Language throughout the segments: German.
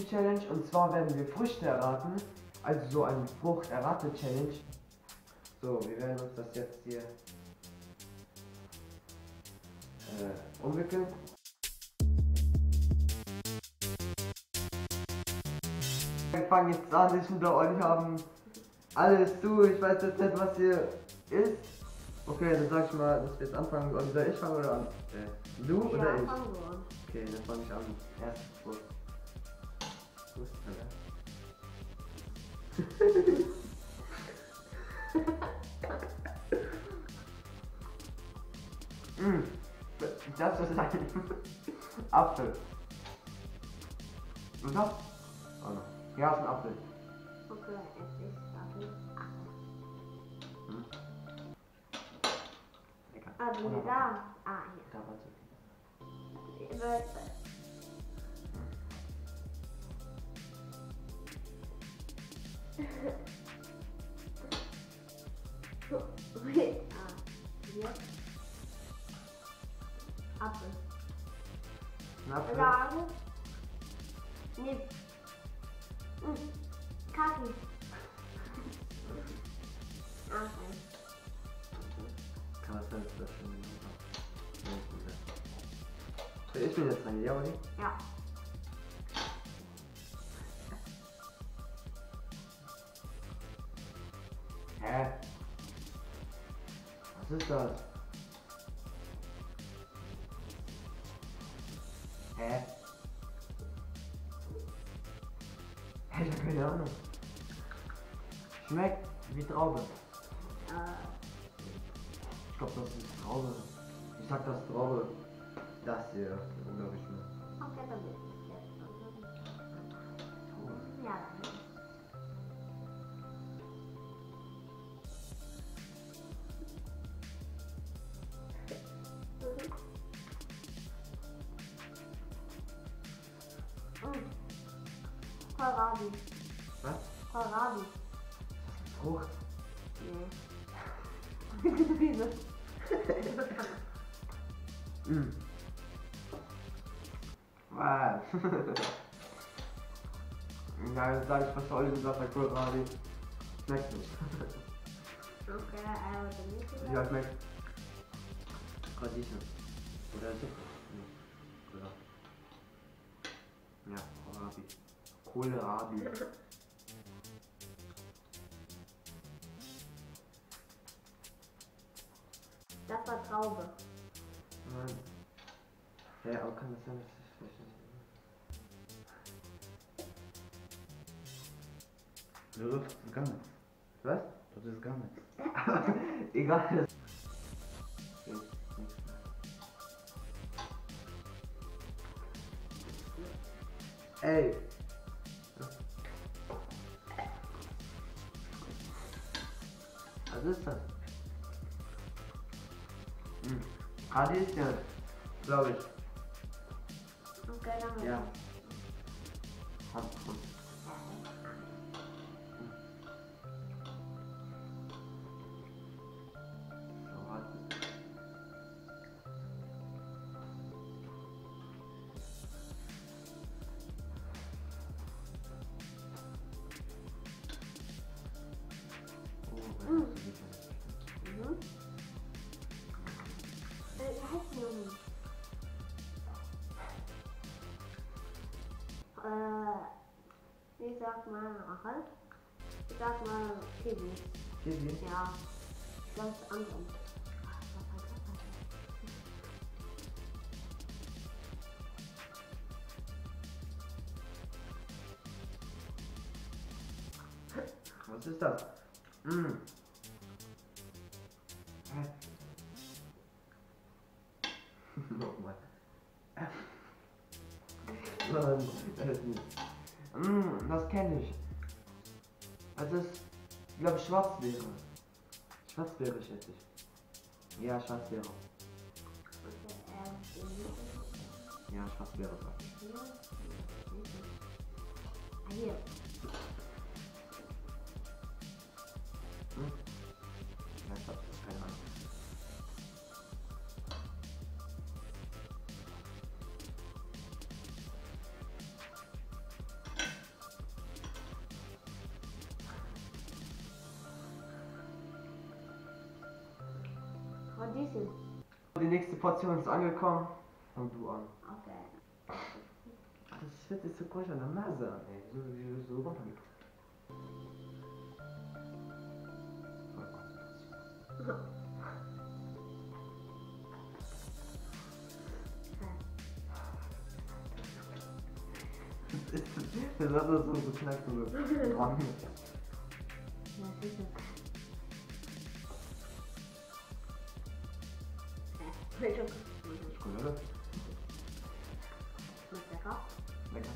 Challenge, und zwar werden wir Früchte erraten, also so eine Frucht-Errate-Challenge. So, wir werden uns das jetzt hier umwickeln. Wir fangen jetzt an, ich unter euch haben alles zu, ich weiß jetzt nicht, was hier ist. Okay, dann sag ich mal, dass wir jetzt anfangen sollen. Soll ich fangen oder an? Du Ja, oder ich? fangen wir an. Okay, dann fange ich an. Erste Frucht. Wo ist das ist ein Apfel. Und das? Oh no. Ja, ist ein Apfel. Okay, es ist Apfel. Lecker. Ah, du Oder bist da? Ah, Da warte. hier. Warte. Ah, hier. Apfel. Ein Apfel. Lage. Nee. Kaffee. Apfel. Kann das sein, dass das schon ich bin jetzt dran, ja oder nicht? Ja. Hä? Was ist das? Hä? Ich hab keine Ahnung. Schmeckt wie Traube. Ich glaube, das ist Traube. Ich sag das Traube. Das hier, glaube ich mal. Okay, dann bin ich jetzt. Ja, dann. Kohlrabi. Was? Kohlrabi. Frucht? Nee. Wieso? Was? Ja, jetzt sag ich was Olli gesagt hat, Kohlrabi. Schmeckt nicht. Okay, aber dann nicht. Ja, schmeckt. Radieschen. Oder ist es? Oder? Ja, Kohlrabi. Kohlrabi. Das war Traube. Nein. Ja, aber kann das sein, dass ich vielleicht nicht. Ja, das ist gar nichts. Was? Das ist gar nichts. Egal. Ey. Was ist das? Radieschen, glaube ich. Okay, dann Ja. Ich sag mal Achel. Ich sag mal Kiwi. Kiwi? Ja. Ich glaube, es ist anders. Was ist das? Nochmal. Nein, das ist nicht. Das kenne ich. Das ist, glaube ich, Schwarzbeere. Schwarzbeere schätze ich. Ja, Schwarzbeere. Ja, Schwarzbeere sag ich. Hier. Ja, ich glaube, das ist keine Ahnung. Radieschen. Die nächste Portion ist angekommen. Fang du an. Okay. Das wird jetzt so komisch an der Nase an, ey. So runtergekommen. Voll Konzentration. Das hat nur so geknackt, so dran. Ja, sicher. Schokolade. Schmeckt lecker. Lecker.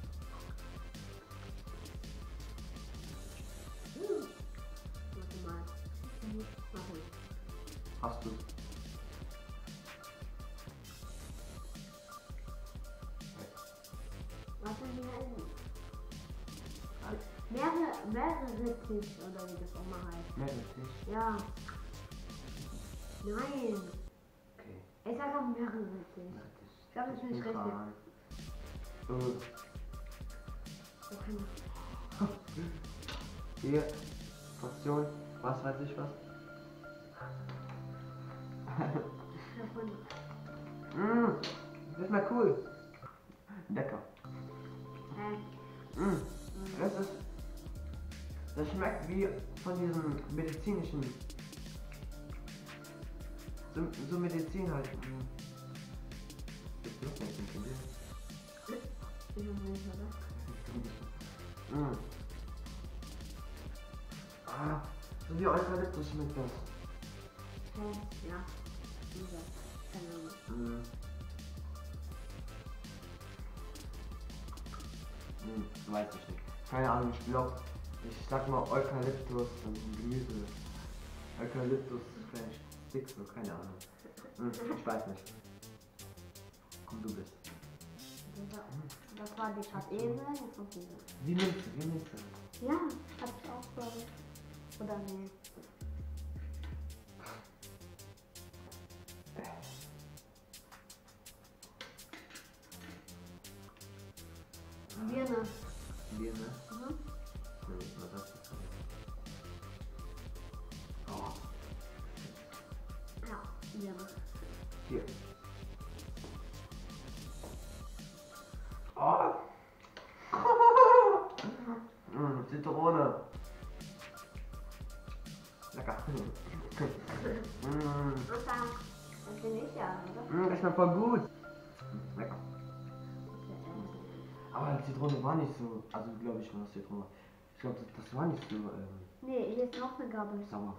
Warte mal. Warte. Hast du. Was sind die Hände? Mehrere Tisch oder wie das auch mal heißt. Meerrettich. Ja. Nein. Okay. Ich sag auch mehrere Tisch. Meerrettich. Ich glaube, das ist nicht richtig. So, hier, Portion, was weiß ich was. Das ist mal cool. Lecker. Das schmeckt wie von diesem medizinischen. So Medizin halt. Das ist nicht ein Ich weiß nicht, oder? So wie Eukalyptus schmeckt das. Ja. Keine Ahnung. Weiß ich nicht. Keine Ahnung, ich glaube, ich sag mal Eukalyptus und Gemüse. Eukalyptus Fleisch, Sticks, so, keine Ahnung. Ich weiß nicht. Komm, du bist. Das war die Schadese, jetzt kommt diese. Wie Minze, wie Minze. Ja, hab ich auch, glaube ich. Oder nee. Birne. Birne? Mhm. Was hast du? Ja, Birne. Hier. Oh! Zitrone. Lecker. Das bin ich ja, oder? Das schmeckt voll gut. Lecker. Aber die Zitrone war nicht so, also glaube ich war das Zitrone. Ich glaube, das war nicht so Nee, hier ist noch eine Gabel. sauer.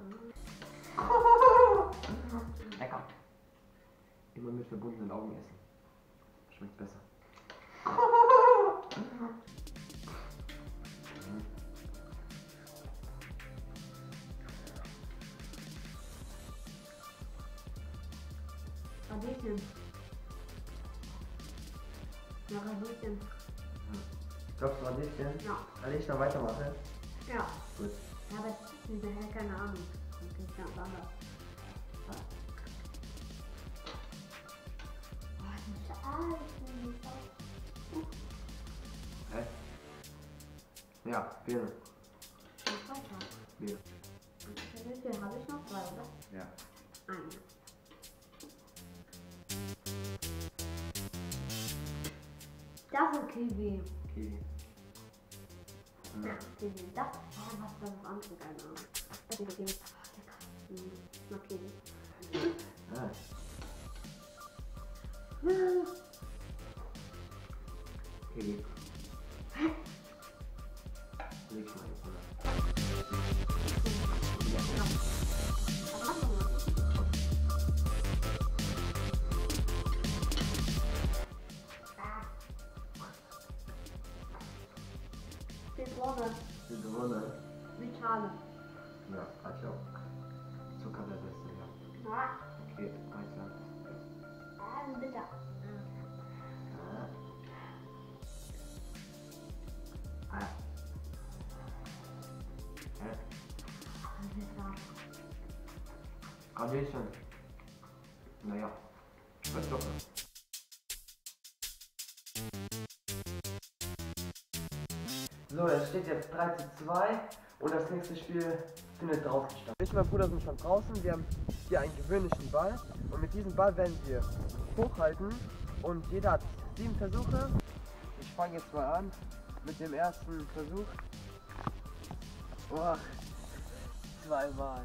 Lecker. Immer mit verbundenen Augen essen. Schmeckt besser. Radieschen. Ja, Radieschen. Glaubst du Radieschen? Ja. Kann ich noch weitermachen? Ja. Gut. Ja, aber hinterher keine Ahnung. Das ist ganz anders. Oh, das ist alles nicht Hä? Ja, Birne. Birne. Wie viel habe ich noch? 2, oder? Ja. Eine. Das ist Kiwi. Kiwi. Ja, Kiwi. Das was anderes, keine Ahnung. Das ist Kiwi. Lecker. Ich mag Kiwi. Ah. Kiwi. Leg ich mal jetzt mal. Zitrone. Zitrone. Mit Schale. Ja, hat ich auch. Zucker der Beste, ja. Ah, Okay, weiter. bitter. Radieschen. Naja, schmeckt doch nicht. So, es steht jetzt 3:2 Und das nächste Spiel findet draußen statt. Ich und mein Bruder sind schon draußen. Wir haben hier einen gewöhnlichen Ball. Und mit diesem Ball werden wir hochhalten. Und jeder hat 7 Versuche. Ich fange jetzt mal an mit dem ersten Versuch. Oh, zweimal.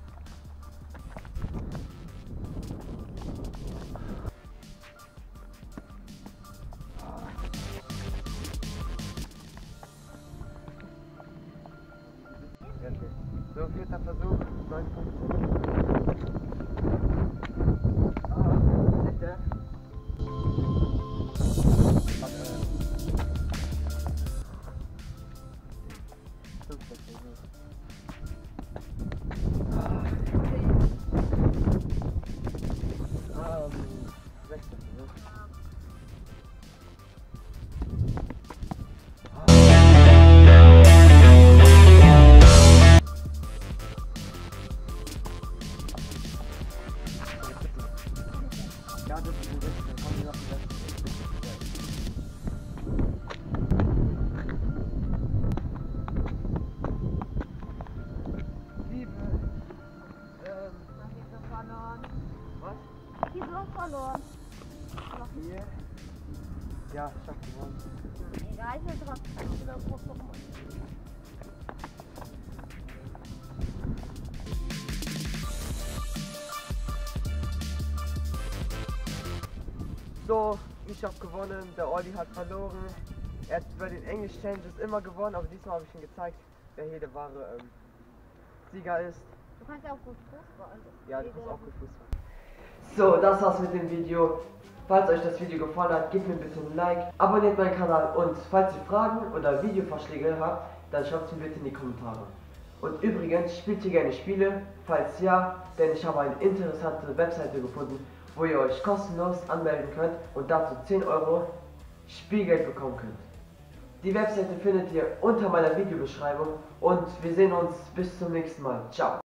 Okay. So, 4. Versuch, 59. Bitte. Ja, das ist ein bisschen. Komm, wir machen das. Was? Wieso verloren? Hier. Ja, ich hab gewonnen. Egal, ich will trotzdem wieder gucken. So, ich habe gewonnen, der Olli hat verloren. Er hat bei den English Challenges immer gewonnen, aber diesmal habe ich ihm gezeigt, wer hier der wahre Sieger ist. Du kannst ja auch gut Fußball. Ja, du kannst auch gut Fußball. So, das war's mit dem Video. Falls euch das Video gefallen hat, gebt mir bitte ein Like, abonniert meinen Kanal und falls ihr Fragen oder Videovorschläge habt, dann schreibt es mir bitte in die Kommentare. Und übrigens, spielt ihr gerne Spiele? Falls ja, denn ich habe eine interessante Webseite gefunden, wo ihr euch kostenlos anmelden könnt und dazu 10 € Spielgeld bekommen könnt. Die Webseite findet ihr unter meiner Videobeschreibung und wir sehen uns bis zum nächsten Mal. Ciao!